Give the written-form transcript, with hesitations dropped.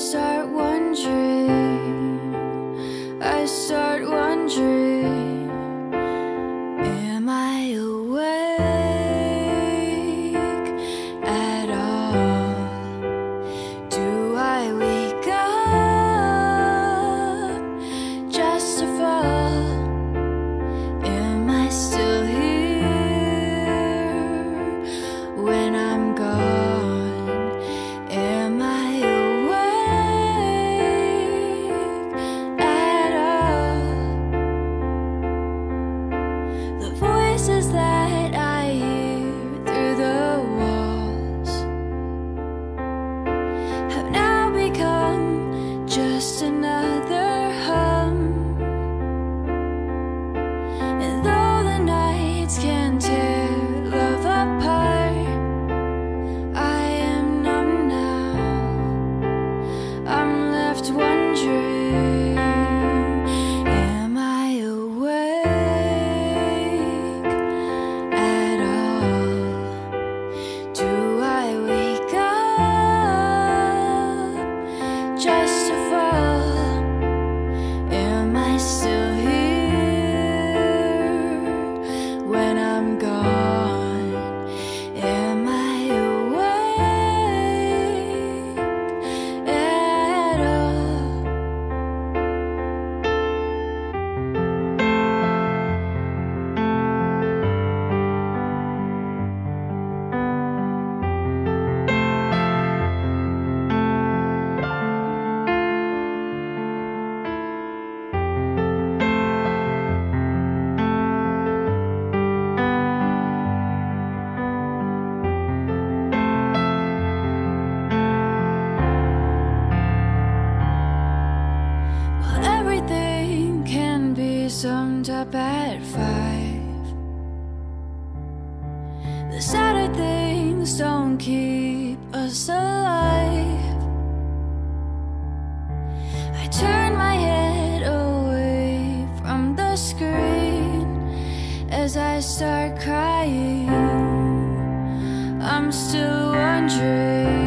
start wondering, I start wondering, am I awake at all? Do I wake up just to fall? Am I still here when I'm gone? Am I awake at all? The voices that I hear through the walls have now become just another hum. And though the nights can tear love apart, I am numb now. I'm left wondering, am I awake at all? Do I wake up just to fall? Am I still here when I'm gone? Am I awake at all? Well, everything can be summed up at 5. The sadder things don't keep us alive. I turn my head away from the screen as I start crying. I'm still wondering,